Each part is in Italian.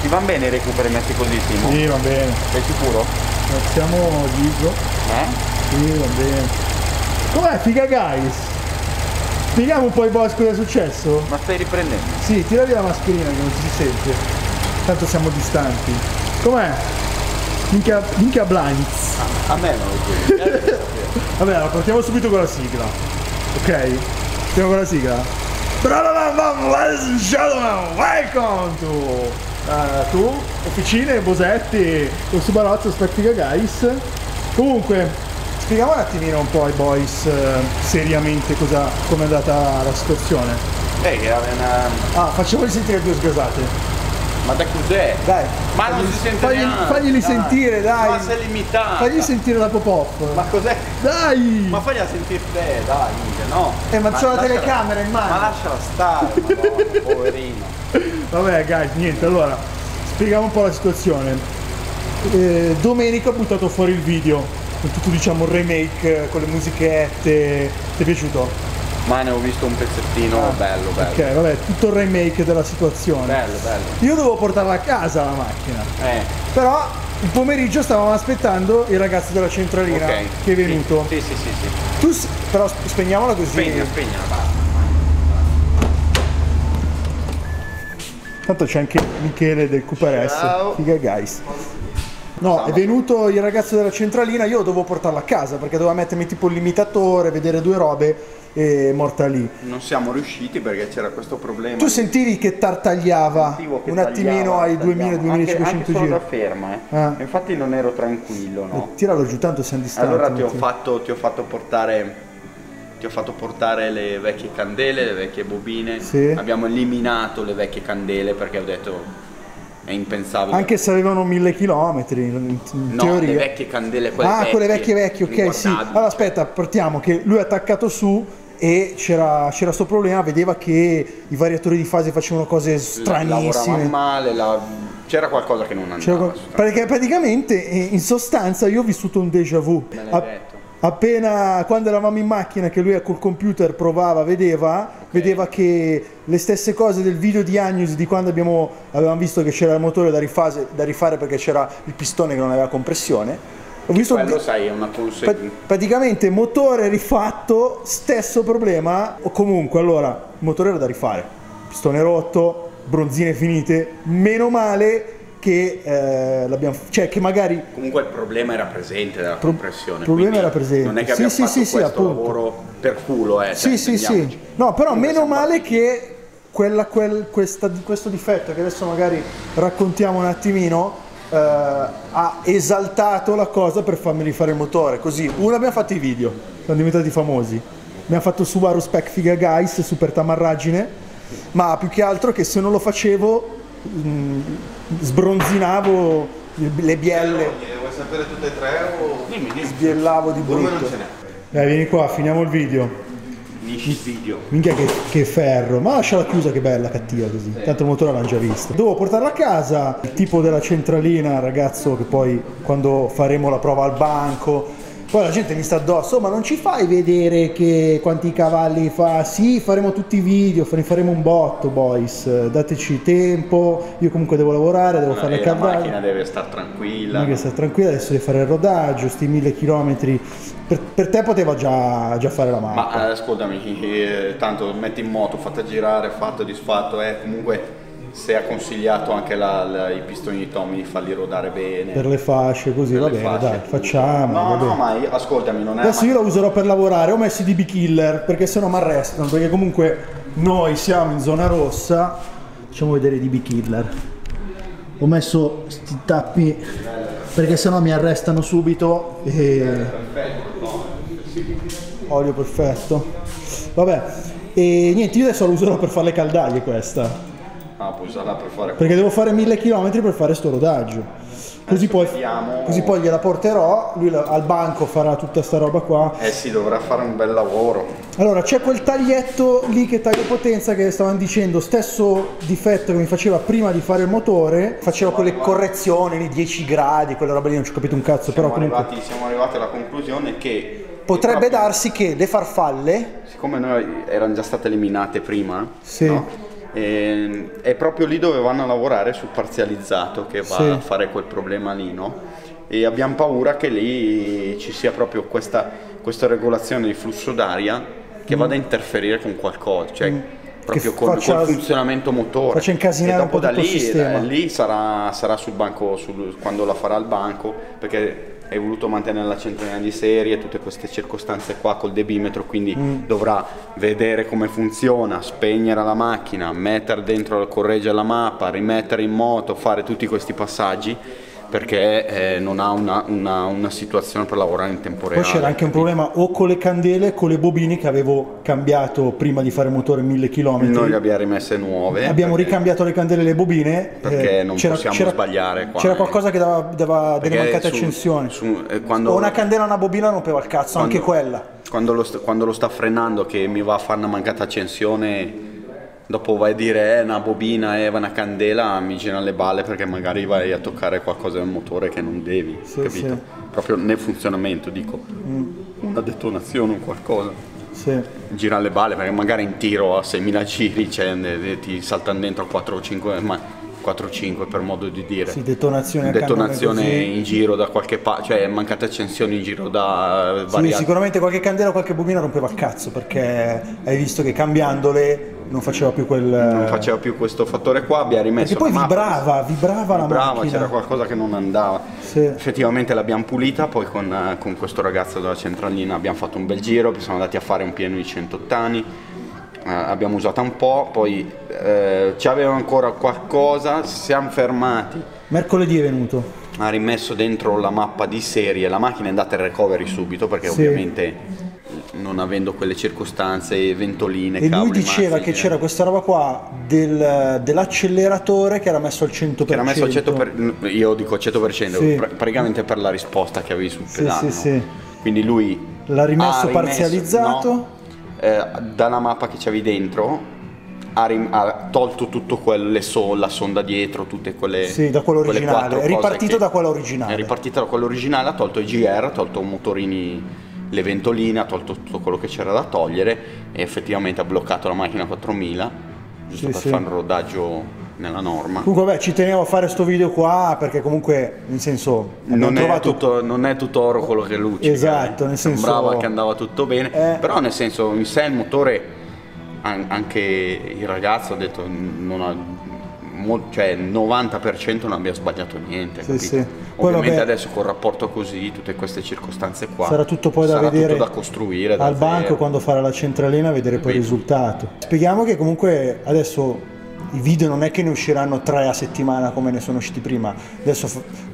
Ti van bene i recuperi messi così, Timo? Sì, va bene. Sei sicuro? Siamo Gigio. Sì, va bene. Com'è, figa guys? Spieghiamo un po' ai boss cosa è successo? Ma stai riprendendo? Sì, tira via la mascherina che non si sente. Tanto siamo distanti. Com'è? Minchia Blinds. A me non lo chiedi. Vabbè, allora partiamo subito con la sigla. Ok? Partiamo con la sigla. Ladies and gentlemen, welcome to Officine, Bosetti, con Subarozzo, Specfiga Guys. Comunque, spieghiamo un attimino un po' ai boys seriamente come è andata la situazione. Che era una... Facciamoli sentire due sgasate. Ma da cos'è? Dai. Ma non si sente neanche. Faglieli sentire, dai. Ma sei limitato. Fagli sentire la pop-off. Ma cos'è? Dai. Ma fagli a sentire te, dai, no? Ma c'ho la telecamera in mano. Ma lasciala stare, madonna, poverino. Vabbè, guys, niente, allora, spieghiamo un po' la situazione. Domenica ho buttato fuori il video, con tutto, diciamo, il remake, con le musichette. Ti è piaciuto? Ma ne ho visto un pezzettino, bello. Ok, vabbè, tutto il remake della situazione. Bello. Io dovevo portarla a casa la macchina. Però il pomeriggio stavamo aspettando il ragazzo della centralina che è venuto. Sì. Però spegniamola così. Spegnala, basta. Tanto c'è anche Michele del Cooper S. Ciao. Figa guys. No, è venuto il ragazzo della centralina, io dovevo portarla a casa perché doveva mettermi tipo il limitatore, vedere due robe e morta lì. Non siamo riusciti perché c'era questo problema. Tu sentivi che tartagliava un attimino ai 2000-2500 anche solo giri? da ferma, Infatti non ero tranquillo, no? Tiralo giù, tanto siamo distanti. Allora ti ho fatto portare le vecchie candele, le vecchie bobine. Sì. Abbiamo eliminato le vecchie candele perché ho detto è impensabile. Anche se avevano 1000 chilometri in teoria. Le vecchie candele, quelle quelle vecchie, ok, sì. Allora aspetta, partiamo che lui è attaccato su e c'era sto problema, vedeva che i variatori di fase facevano cose stranissime. Lavoravano male, c'era qualcosa che non andava. Perché praticamente, in sostanza, io ho vissuto un déjà vu. Me l'hai detto. Appena quando eravamo in macchina che lui col computer provava, vedeva che le stesse cose del video diagnosi di quando avevamo visto che c'era il motore da rifare perché c'era il pistone che non aveva compressione. Ho visto quello sai, è una conseguenza. Praticamente motore rifatto, stesso problema, o comunque allora il motore era da rifare, pistone rotto, bronzine finite, meno male che cioè che magari comunque il problema era presente della compressione. Il problema era presente. Non è che abbiamo fatto questo lavoro per culo, Sì. No, però meno male che questo difetto che adesso magari raccontiamo un attimino ha esaltato la cosa per farmi rifare il motore. Così, abbiamo fatto i video, siamo diventati famosi. Abbiamo fatto Subaru Spec Figa Guys, super tamarragine, ma più che altro che se non lo facevo sbronzinavo le bielle. Vuoi sapere tutte e tre o dimmi. Sbiellavo di brutto. Dai, vieni qua, finiamo il video. Finisci il video. Minchia che ferro, ma lasciala chiusa, che bella, cattiva così. Tanto il motore l'hanno già visto. Dovevo portarla a casa, il tipo della centralina, il ragazzo che poi quando faremo la prova al banco, poi la gente mi sta addosso, ma non ci fai vedere quanti cavalli fa? Sì, faremo tutti i video, ne faremo un botto, boys, dateci tempo, io comunque devo lavorare, devo fare le caldaie. La macchina deve stare tranquilla. Deve stare tranquilla, adesso deve fare il rodaggio, sti 1000 chilometri. Per te poteva già fare la macchina. Ma ascoltami, tanto metti in moto, fatta girare, fatto, disfatto, comunque se ha consigliato anche i pistoni di Tommy di farli rodare bene. Per le fasce, così, va bene, dai, facciamo. No, ma ascoltami, non è... Adesso io la userò per lavorare, ho messo i DB Killer, perché sennò mi arrestano, perché comunque noi siamo in zona rossa. Facciamo vedere i DB Killer. Ho messo sti tappi, perché sennò mi arrestano subito olio perfetto. Vabbè, e niente, io adesso la userò per fare le caldaie questa. Puoi usarla per fare... Perché devo fare 1000 km per fare sto rodaggio. Così poi gliela porterò, lui al banco farà tutta sta roba qua. Sì, dovrà fare un bel lavoro. Allora, c'è quel taglietto lì che taglia potenza che stavano dicendo, stesso difetto che mi faceva prima di fare il motore, faceva quelle correzioni lì, 10 gradi, quella roba lì, non ci ho capito un cazzo, però comunque... Siamo arrivati alla conclusione che... Potrebbe darsi che le farfalle... Siccome noi erano già state eliminate prima, sì. No? È proprio lì dove vanno a lavorare sul parzializzato, che va a fare quel problema lì, no? E abbiamo paura che lì ci sia proprio questa regolazione di flusso d'aria che vada a interferire con qualcosa, cioè proprio col funzionamento motore. Faccia incasinare un po' tutto il sistema. Lì sarà sul banco, quando la farà il banco, perché hai voluto mantenere la centralina di serie, tutte queste circostanze qua col debimetro, quindi dovrà vedere come funziona, spegnere la macchina, mettere dentro, correggere la mappa, rimettere in moto, fare tutti questi passaggi, perché non ha una situazione per lavorare in tempo reale. Poi c'era anche un problema o con le candele, con le bobine che avevo cambiato prima di fare motore 1000 km. Noi le abbiamo rimesse nuove. Abbiamo ricambiato le candele e le bobine. Perché non possiamo sbagliare qua. C'era qualcosa che dava delle mancate accensioni. O una candela o una bobina rompeva il cazzo, anche quella. Quando lo sta frenando che mi va a fare una mancata accensione, dopo vai a dire una bobina e una candela, mi girano le balle, perché magari vai a toccare qualcosa del motore che non devi, capito? Sì. Proprio nel funzionamento, dico, una detonazione o qualcosa. Sì. Gira le balle, perché magari in tiro a 6.000 giri ti saltano dentro 4 o 5, ma 4-5 per modo di dire. Sì, detonazione in giro da qualche parte, cioè mancate accensioni in giro da variati. Sì, sicuramente qualche candela o qualche bobina rompeva il cazzo, perché hai visto che cambiandole non faceva più questo fattore qua. Abbiamo rimesso, perché poi vibrava la macchina, c'era qualcosa che non andava. Sì. Effettivamente l'abbiamo pulita, poi con questo ragazzo della centralina abbiamo fatto un bel giro, siamo andati a fare un pieno di 100 ottani. Abbiamo usata un po', poi ci aveva ancora qualcosa, siamo fermati. Mercoledì è venuto. Ha rimesso dentro la mappa di serie, la macchina è andata in recovery subito, perché ovviamente non avendo quelle circostanze, ventoline, e lui diceva che c'era questa roba qua dell'acceleratore che era messo al 100%. Che era messo al 100%, io dico 100%, praticamente per la risposta che avevi sul pedale. Sì. Quindi lui l'ha rimesso parzializzato. No, dalla mappa che c'avevi dentro ha tolto tutto la sonda dietto, tutte quelle. Sì, da quello originale. È ripartito da quella originale. È ripartito da quello originale, ha tolto i GR, ha tolto i motorini, le ventoline, ha tolto tutto quello che c'era da togliere e effettivamente ha bloccato la macchina 4000, giusto per fare un rodaggio nella norma. Comunque vabbè, ci tenevo a fare sto video qua perché comunque, nel senso, non è tutto oro quello che luce. Esatto, nel senso, sembrava che andava tutto bene, però nel senso, in sé il motore, anche il ragazzo ha detto cioè il 90% non abbia sbagliato niente. Sì. Ovviamente adesso col rapporto così, tutte queste circostanze qua, sarà tutto poi da vedere, tutto da costruire al banco quando farà la centralina, vedere poi il risultato. Spieghiamo che comunque adesso i video non è che ne usciranno 3 a settimana come ne sono usciti prima, adesso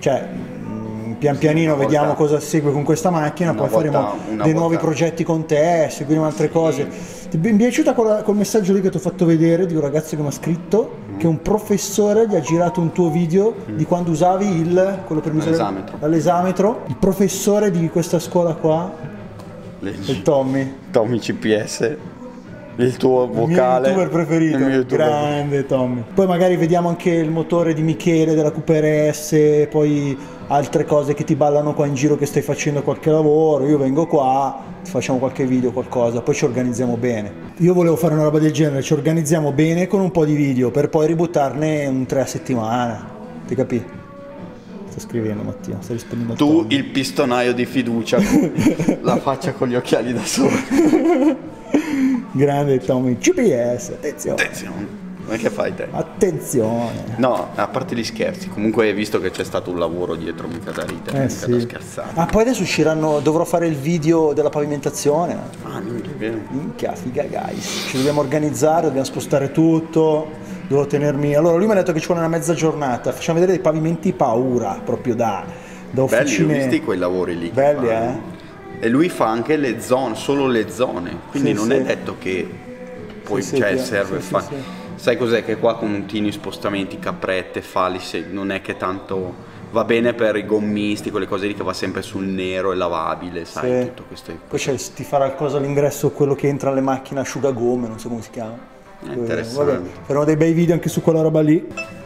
pian pianino vediamo cosa segue con questa macchina, poi faremo dei nuovi progetti con te, seguiremo altre cose. Mi è piaciuta quel messaggio lì che ti ho fatto vedere di un ragazzo che mi ha scritto che un professore gli ha girato un tuo video di quando usavi quello per misurare l'esametro. Il professore di questa scuola qua, il Tommy CPS, il tuo vocale, il mio youtuber preferito, grande Tommy. Poi magari vediamo anche il motore di Michele della Cooper S, poi altre cose che ti ballano qua in giro, che stai facendo qualche lavoro, io vengo qua, facciamo qualche video, qualcosa, poi ci organizziamo bene. Io volevo fare una roba del genere, ci organizziamo bene con un po' di video per poi ributtarne un 3 a settimana, ti capì? Sto scrivendo Mattia, stai rispondendo. Tu il pistonaio di fiducia, la faccia con gli occhiali da sole. Grande Tommy, GPS, attenzione. Ma che fai te? Attenzione. No, a parte gli scherzi, comunque visto che c'è stato un lavoro dietro, mica da ridere, mica da scherzare. Poi adesso dovrò fare il video della pavimentazione. Minchia, figa guys. Ci dobbiamo organizzare, dobbiamo spostare tutto, devo tenermi. Allora lui mi ha detto che ci vuole una mezza giornata, facciamo vedere dei pavimenti paura, proprio da officine. Belli, ho visti quei lavori lì. Belli, E lui fa anche le zone, solo le zone, quindi non è detto che poi serve fare. Sai cos'è? Che qua continui spostamenti, caprette, fali, non è che tanto va bene per i gommisti, quelle cose lì che va sempre sul nero e lavabile, sai, tutto questo. Poi ti farà il cosa all'ingresso, quello che entra alle macchine, asciugagomme, non so come si chiama. Interessante. Vabbè, faremo dei bei video anche su quella roba lì.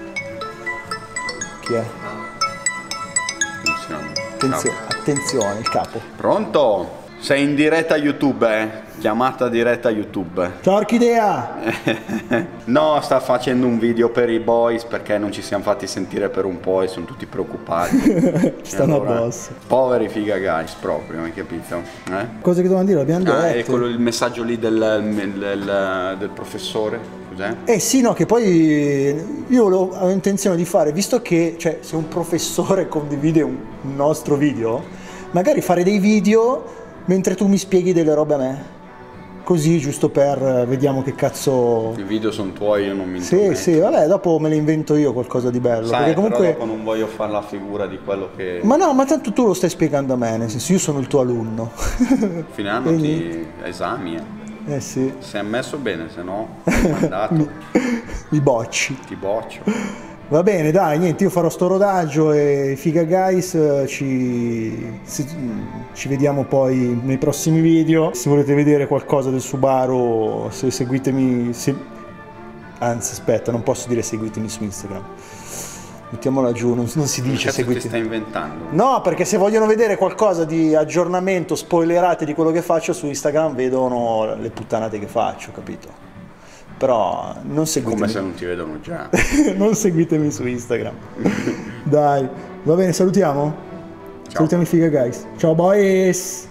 Chi è? Funziona. Attenzione, il capo. Pronto? Sei in diretta YouTube, chiamata diretta YouTube. Ciao Orchidea! No, sta facendo un video per i boys perché non ci siamo fatti sentire per un po' e sono tutti preoccupati. Stanno addosso. Poveri figa guys proprio, hai capito? Cose che dovevano dire, l'abbiamo detto. E quello, il messaggio lì del professore, cos'è? Sì, no, che poi io avevo intenzione di fare, visto che, cioè, se un professore condivide un nostro video, magari fare dei video mentre tu mi spieghi delle robe a me. Così, giusto per vediamo che cazzo. I video sono tuoi, io non mi intrometto. Sì, vabbè, dopo me ne invento io qualcosa di bello. Sai, perché comunque però dopo non voglio fare la figura di quello che. Ma no, ma tanto tu lo stai spiegando a me, nel senso io sono il tuo alunno. Fine anno ti esami. Sì. Se è messo bene, se no mandato. Mi bocci. Ti boccio. Va bene, dai, niente, io farò sto rodaggio e figa guys, ci vediamo poi nei prossimi video. Se volete vedere qualcosa del Subaru, seguitemi, anzi aspetta, non posso dire seguitemi su Instagram. Mettiamola giù, non si dice seguitemi. Ti stai inventando? No, perché se vogliono vedere qualcosa di aggiornamento, spoilerate di quello che faccio su Instagram, vedono le puttanate che faccio, capito? Però non seguitemi. Come se non ti vedono già. Non seguitemi su Instagram. Dai, va bene, salutiamo? Ciao. Salutiamo i figa guys. Ciao boys!